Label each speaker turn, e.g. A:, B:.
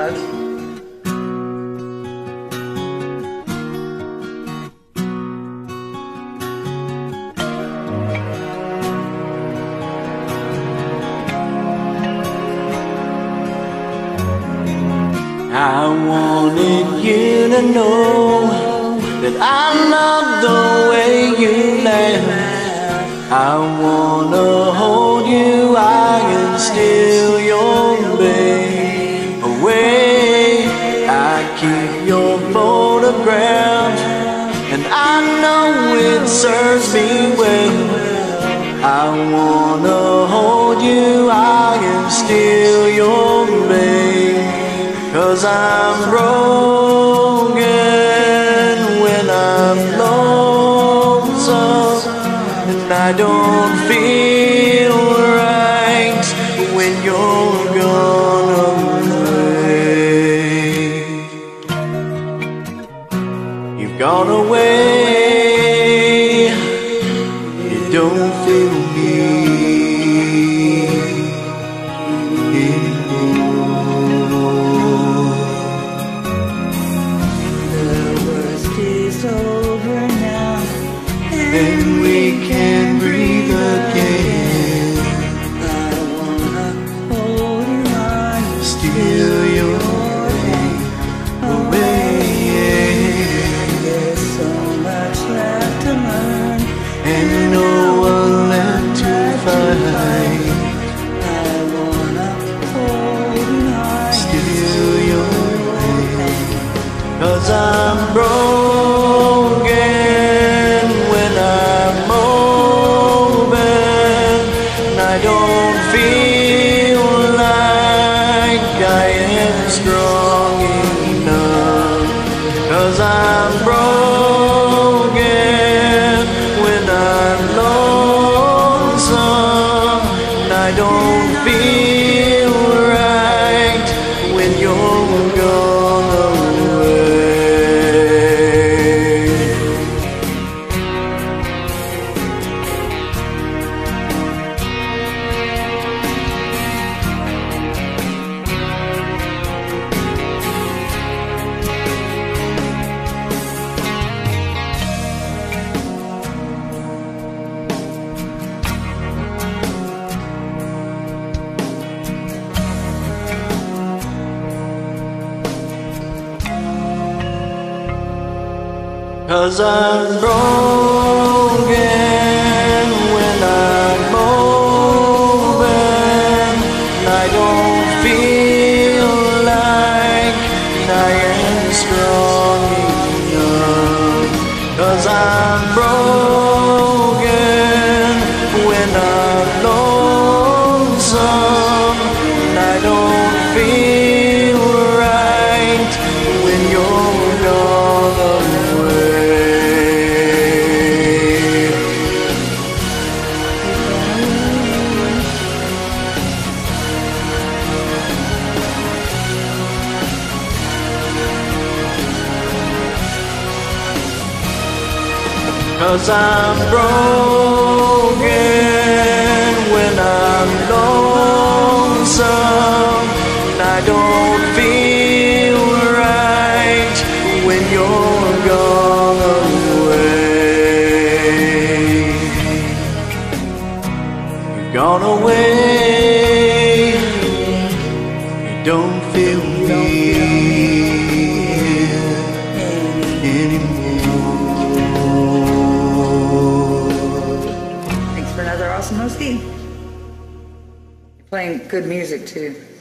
A: unplug.
B: I wanted you to know that I love the way you laugh. I wanna hold you, I can steal your babe away. I keep your photograph, and I know it serves me well. I wanna hold you, I can steal your babe. 'Cause I'm broken when I'm lonesome, and I don't feel right when you're gone away. You've gone away, you don't feel me anymore.
A: Over now,
B: and we can breathe again.
A: I wanna hold you on,
B: Steal your pain away.
A: there's so much left to learn,
B: And no one left to find.
A: I wanna hold you on,
B: Steal your pain. 'Cause I'm broken when I'm open, and I don't feel like I am strong enough. 'Cause I'm broken when I'm lonesome, and I don't feel right when you're gone away. Cause I'm broken when I'm open, and I don't feel like I am strong enough. 'Cause I'm broken when I'm lonesome, and I don't feel right when you're gone away. Cause I'm broken when I'm lonesome, and I don't feel right when you're gone away. You've gone away, you don't feel me anymore.
A: Thanks for another awesome OC. You're playing good music too.